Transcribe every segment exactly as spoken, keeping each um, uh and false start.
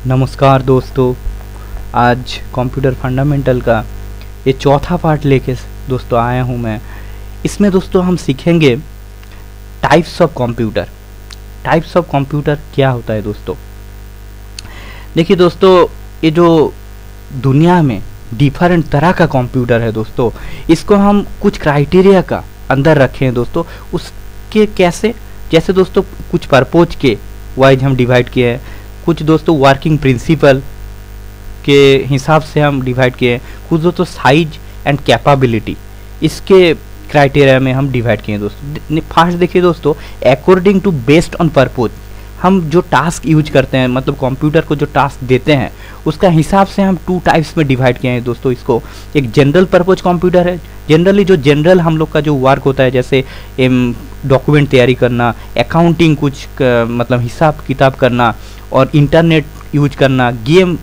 नमस्कार दोस्तों, आज कंप्यूटर फंडामेंटल का ये चौथा पार्ट लेके दोस्तों आया हूँ मैं। इसमें दोस्तों हम सीखेंगे types of computer. Types of computer क्या होता है दोस्तों? देखिए दोस्तों, ये जो दुनिया में डिफरेंट तरह का कंप्यूटर है दोस्तों, इसको हम कुछ क्राइटेरिया का अंदर रखे हैं दोस्तों। उसके कैसे, जैसे दोस्तों कुछ परपोज के वाइज हम डिवाइड किए हैं, कुछ दोस्तों वर्किंग प्रिंसिपल के हिसाब से हम डिवाइड किए हैं, कुछ दोस्तों साइज एंड कैपेबिलिटी इसके क्राइटेरिया में हम डिवाइड किए हैं दोस्तों। फर्स्ट देखिए दोस्तों, according to based on purpose, हम जो टास्क यूज करते हैं, मतलब कंप्यूटर को जो टास्क देते हैं उसका हिसाब से हम टू टाइप्स में डिवाइड किए हैं दोस्तों इसको। एक जनरल पर्पज कंप्यूटर है, जनरली जो जनरल हम लोग का जो वर्क होता है, जैसे डॉक्यूमेंट तैयारी करना, अकाउंटिंग कुछ क, मतलब हिसाब किताब करना, और इंटरनेट यूज करना, गेम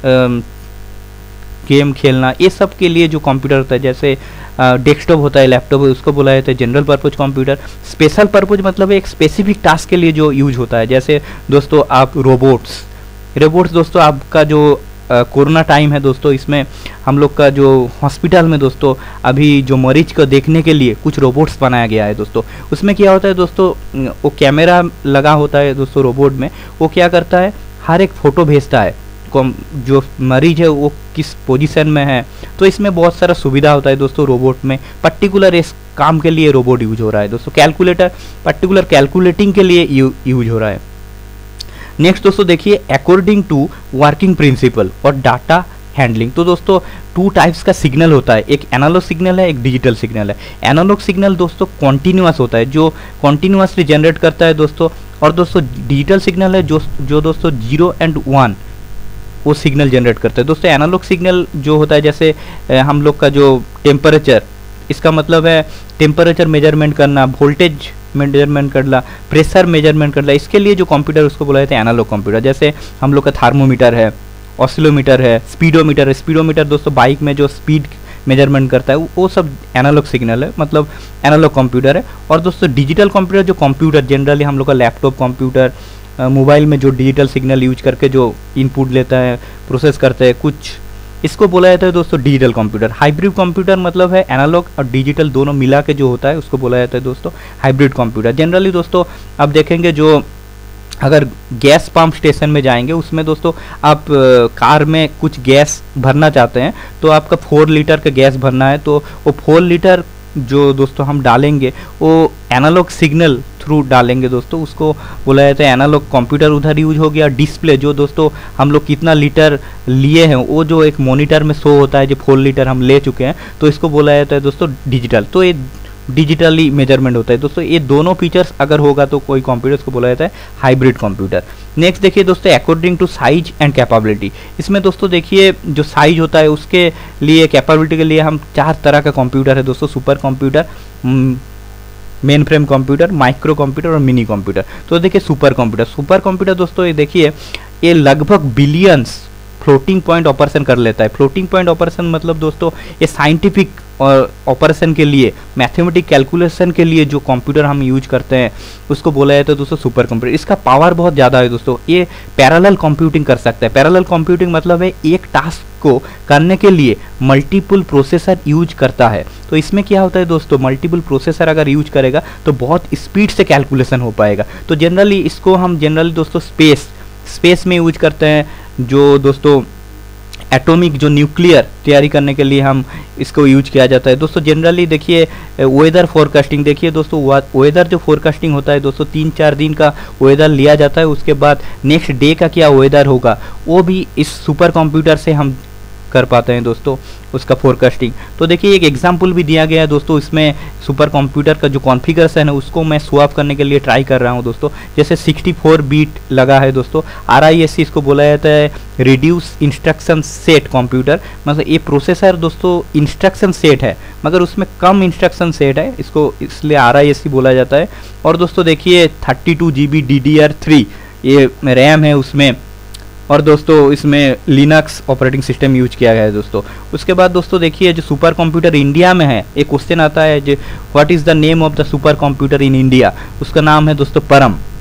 गेम खेलना, ये सब के लिए जो कंप्यूटर होता है, जैसे डेस्कटॉप होता है, लैपटॉप है, उसको बोला जाता है general purpose computer. Special purpose मतलब एक स्पेसिफिक टास्क के लिए जो यूज होता है, जैसे दोस्तों आप रोबोट्स रोबोट्स दोस्तों आपका जो कोरोना टाइम है दोस्तों, इसमें हम लोग का जो हॉस्पिटल में दोस्तों अभी जो मरीज को देखने के लिए कुछ रोबोट्स बनाया गया है दोस्तों। उसमें क्या होता है दोस्तों, वो कैमरा लगा होता है दोस्तों रोबोट में, वो क्या करता है, हर एक फ़ोटो भेजता है जो मरीज है वो किस पोजीशन में है। तो इसमें बहुत सारा सुविधा होता है दोस्तों रोबोट में। पर्टिकुलर इस काम के लिए रोबोट यूज हो रहा है दोस्तों। कैलकुलेटर पर्टिकुलर कैलकुलेटिंग के लिए यूज हो रहा है। नेक्स्ट दोस्तों देखिए, अकॉर्डिंग टू वर्किंग प्रिंसिपल और डाटा हैंडलिंग। तो दोस्तों टू टाइप्स का सिग्नल होता है, एक एनालॉग सिग्नल है, एक डिजिटल सिग्नल है। एनालॉग सिग्नल दोस्तों कॉन्टिन्यूअस होता है, जो कॉन्टिन्यूअसली जनरेट करता है दोस्तों। और दोस्तों डिजिटल सिग्नल है जो जो दोस्तों जीरो एंड वन वो सिग्नल जनरेट करता है दोस्तों। एनालॉग सिग्नल जो होता है, जैसे हम लोग का जो टेम्परेचर, इसका मतलब है टेम्परेचर मेजरमेंट करना, वोल्टेज मेजरमेंट करना, प्रेशर मेजरमेंट करना, इसके लिए जो कंप्यूटर उसको बोला जाता है एनालॉग कंप्यूटर। जैसे हम लोग का थार्मोमीटर है, ऑसिलोमीटर है, स्पीडोमीटर है। स्पीडोमीटर दोस्तों बाइक में जो स्पीड मेजरमेंट करता है वो सब एनालॉग सिग्नल है, मतलब एनालॉग कंप्यूटर है। और दोस्तों डिजिटल कंप्यूटर जो कंप्यूटर जनरली हम लोग का लैपटॉप कंप्यूटर, मोबाइल में जो डिजिटल सिग्नल यूज करके जो इनपुट लेता है, प्रोसेस करता है कुछ, इसको बोला जाता है दोस्तों डिजिटल कंप्यूटर। हाइब्रिड कंप्यूटर मतलब है एनालॉग और डिजिटल दोनों मिला के जो होता है उसको बोला जाता है दोस्तों हाइब्रिड कंप्यूटर। जनरली दोस्तों आप देखेंगे, जो अगर गैस पंप स्टेशन में जाएंगे, उसमें दोस्तों आप कार में कुछ गैस भरना चाहते हैं, तो आपका फोर लीटर का गैस भरना है, तो वो फोर लीटर जो दोस्तों हम डालेंगे वो एनालॉग सिग्नल थ्रू डालेंगे दोस्तों, उसको बोला जाता है एनालॉग कंप्यूटर। उधर यूज हो गया डिस्प्ले, जो दोस्तों हम लोग कितना लीटर लिए हैं वो जो एक मॉनिटर में शो होता है, जो फोर लीटर हम ले चुके हैं, तो इसको बोला जाता है दोस्तों डिजिटल। तो ये डिजिटली मेजरमेंट होता है दोस्तों। ये दोनों फीचर्स अगर होगा तो कोई कंप्यूटर को बोला जाता है हाइब्रिड कंप्यूटर। नेक्स्ट देखिए दोस्तों, according to size and capability. इसमें दोस्तों देखिए जो साइज होता है उसके लिए, कैपेबिलिटी के लिए हम चार तरह का कंप्यूटर है दोस्तों, supercomputer, mainframe computer, microcomputer और मिनी कंप्यूटर। तो देखिए सुपर कंप्यूटर सुपर कंप्यूटर दोस्तों ये देखिए ये लगभग बिलियंस फ्लोटिंग पॉइंट ऑपरेशन कर लेता है। फ्लोटिंग पॉइंट ऑपरेशन मतलब दोस्तों ये साइंटिफिक और ऑपरेशन के लिए, मैथमेटिक कैलकुलेशन के लिए जो कंप्यूटर हम यूज करते हैं उसको बोला जाता है दोस्तों सुपर कंप्यूटर। इसका पावर बहुत ज़्यादा है दोस्तों। ये पैरेलल कंप्यूटिंग कर सकता है। पैरेलल कंप्यूटिंग मतलब है एक टास्क को करने के लिए मल्टीपल प्रोसेसर यूज करता है। तो इसमें क्या होता है दोस्तों, मल्टीपल प्रोसेसर अगर यूज करेगा तो बहुत स्पीड से कैलकुलेशन हो पाएगा। तो जनरली इसको हम जनरली दोस्तों स्पेस स्पेस में यूज करते हैं, जो दोस्तों एटॉमिक जो न्यूक्लियर तैयारी करने के लिए हम इसको यूज किया जाता है दोस्तों। जनरली देखिए वेदर फोरकास्टिंग, देखिए दोस्तों वेदर जो फोरकास्टिंग होता है दोस्तों, तीन चार दिन का वेदर लिया जाता है, उसके बाद नेक्स्ट डे का क्या वेदर होगा वो भी इस सुपर कंप्यूटर से हम कर पाते हैं दोस्तों, उसका फोरकास्टिंग। तो देखिए एक एग्जांपल भी दिया गया है दोस्तों, इसमें सुपर कंप्यूटर का जो कॉन्फ़िगरेशन है उसको मैं शो ऑफ करने के लिए ट्राई कर रहा हूं दोस्तों। जैसे सिक्सटी फोर बीट लगा है दोस्तों, आर आई एस सी इसको बोला जाता है रिड्यूस इंस्ट्रक्शन सेट कंप्यूटर। मतलब ये प्रोसेसर दोस्तों इंस्ट्रक्शन सेट है मगर उसमें कम इंस्ट्रक्शन सेट है, इसको इसलिए आर आई एस सी बोला जाता है। और दोस्तों देखिए thirty two G B D D R three ये रैम है उसमें, और दोस्तों इसमें लिनक्स ऑपरेटिंग सिस्टम यूज किया गया है दोस्तों। उसके बाद दोस्तों देखिए जो सुपर कंप्यूटर इंडिया में है, एक क्वेश्चन आता है जो what is the name of the supercomputer in India, उसका नाम है दोस्तों परम।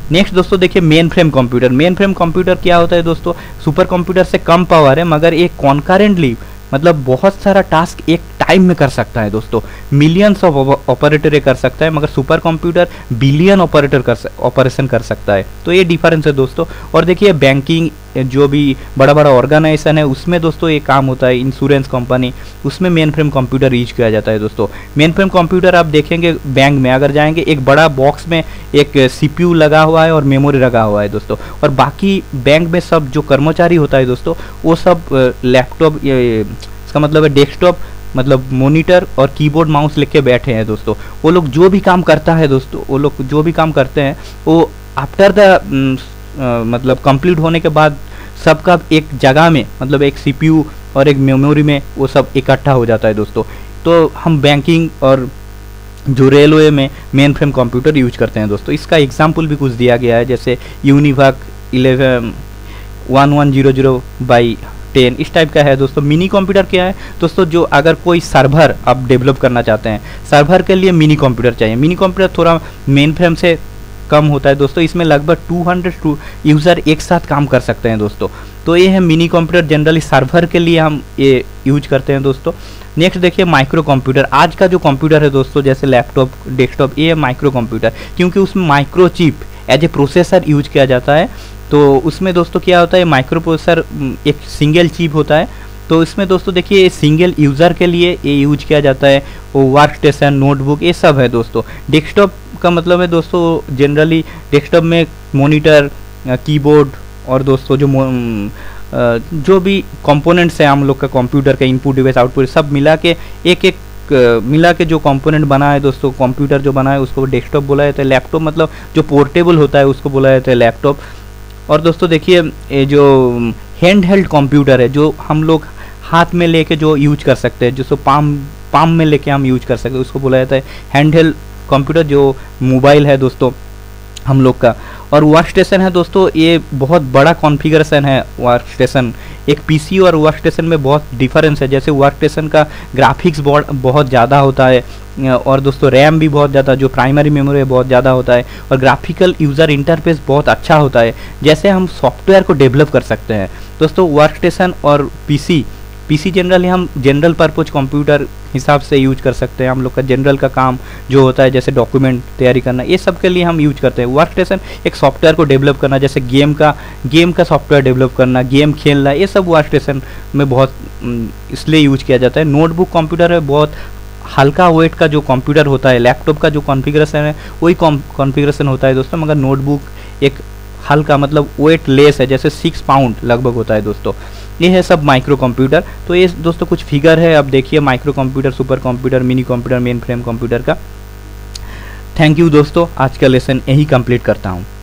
नेक्स्ट दोस्तों देखिए mainframe computer. Mainframe computer क्या होता है दोस्तों, सुपर कंप्यूटर से कम पावर है मगर ये कॉन्करेंटली मतलब बहुत सारा टास्क एक टाइम में कर सकता है दोस्तों। मिलियंस ऑफ ऑपरेटर कर सकता है मगर सुपर कंप्यूटर बिलियन ऑपरेटर कर ऑपरेशन कर सकता है। तो ये डिफरेंस है दोस्तों। और देखिए बैंकिंग जो भी बड़ा बड़ा ऑर्गेनाइजेशन है उसमें दोस्तों ये काम होता है, इंश्योरेंस कंपनी, उसमें मेन फ्रेम कंप्यूटर यूज किया जाता है दोस्तों। मेन फ्रेम कंप्यूटर आप देखेंगे बैंक में अगर जाएंगे, एक बड़ा बॉक्स में एक सीपीयू लगा हुआ है और मेमोरी लगा हुआ है दोस्तों, और बाकी बैंक में सब जो कर्मचारी होता है दोस्तों वो सब लैपटॉप, इसका मतलब है डेस्कटॉप, मतलब मॉनिटर और कीबोर्ड माउस लेके बैठे हैं दोस्तों। वो लोग जो भी काम करता है दोस्तों, वो लोग जो भी काम करते हैं वो आफ्टर द मतलब कंप्लीट होने के बाद सबका एक जगह में, मतलब एक सीपीयू और एक मेमोरी में वो सब इकट्ठा हो जाता है दोस्तों। तो हम बैंकिंग और जो रेलवे में मेन फ्रेम कंप्यूटर यूज करते हैं दोस्तों। इसका एग्जाम्पल भी कुछ दिया गया है, जैसे UNIVAC eleven one one zero zero by ten, इस टाइप का है दोस्तों। मिनी कंप्यूटर क्या है दोस्तों, जो अगर कोई सर्वर आप डेवलप करना चाहते हैं, सर्वर के लिए मिनी कंप्यूटर चाहिए। मिनी कंप्यूटर थोड़ा मेन फ्रेम से कम होता है दोस्तों, इसमें लगभग दो सौ यूज़र एक साथ काम कर सकते हैं दोस्तों। तो ये है मिनी कंप्यूटर, जनरली सर्वर के लिए हम ये यूज करते हैं दोस्तों। नेक्स्ट देखिए माइक्रो कंप्यूटर। आज का जो कंप्यूटर है दोस्तों, जैसे लैपटॉप, डेस्कटॉप, ये है माइक्रो कंप्यूटर, क्योंकि उसमें microchip as a processor use किया जाता है। तो उसमें दोस्तों क्या होता है, माइक्रो प्रोसेसर एक सिंगल चिप होता है। तो इसमें दोस्तों देखिए सिंगल यूज़र के लिए ये यूज किया जाता है। वो वर्क स्टेशन, नोटबुक, ये सब है दोस्तों। डेस्कटॉप का मतलब है दोस्तों जनरली डेस्कटॉप में मॉनिटर, कीबोर्ड और दोस्तों जो जो भी कंपोनेंट्स हैं हम लोग का कंप्यूटर का, इनपुट डिवाइस आउटपुट सब मिला के एक एक मिला के जो कंपोनेंट बना है दोस्तों, कंप्यूटर जो बना है उसको डेस्कटॉप बोला जाता है। लैपटॉप मतलब जो पोर्टेबल होता है उसको बोला जाता है लैपटॉप। और दोस्तों देखिए ये जो हैंड हेल्ड कंप्यूटर है, जो हम लोग हाथ में लेके जो यूज कर सकते हैं, जो पाम पाम में लेके हम यूज कर सकते हैं, उसको बोला जाता है हैंड हेल्ड कंप्यूटर, जो मोबाइल है दोस्तों हम लोग का। और वर्क स्टेशन है दोस्तों, ये बहुत बड़ा कॉन्फ़िगरेशन है वर्क स्टेशन। एक पीसी और वर्क स्टेशन में बहुत डिफरेंस है। जैसे वर्क स्टेशन का ग्राफिक्स बहुत बहुत ज़्यादा होता है, और दोस्तों रैम भी बहुत ज़्यादा, जो प्राइमरी मेमोरी है बहुत ज़्यादा होता है, और ग्राफिकल यूज़र इंटरफेस बहुत अच्छा होता है। जैसे हम सॉफ्टवेयर को डेवलप कर सकते हैं दोस्तों। वर्क स्टेशन और पीसी पीसी जनरली हम जनरल पर्पज कंप्यूटर हिसाब से यूज कर सकते हैं। हम लोग का जनरल का काम जो होता है, जैसे डॉक्यूमेंट तैयारी करना, ये सब के लिए हम यूज करते हैं। वर्क स्टेशन एक सॉफ्टवेयर को डेवलप करना, जैसे गेम का गेम का सॉफ्टवेयर डेवलप करना, गेम खेलना, ये सब वर्क स्टेशन में बहुत इसलिए यूज किया जाता है। नोटबुक कंप्यूटर है, बहुत हल्का वेट का जो कंप्यूटर होता है। लैपटॉप का जो कॉन्फ़िगरेशन है वही कॉन्फ़िगरेशन होता है दोस्तों, मगर नोटबुक एक हल्का मतलब वेट लेस है, जैसे सिक्स पाउंड लगभग होता है दोस्तों। ये है सब माइक्रो कंप्यूटर। तो ये दोस्तों कुछ फिगर है, अब देखिए microcomputer, supercomputer, minicomputer, mainframe computer का। थैंक यू दोस्तों, आज का लेसन यही कंप्लीट करता हूँ।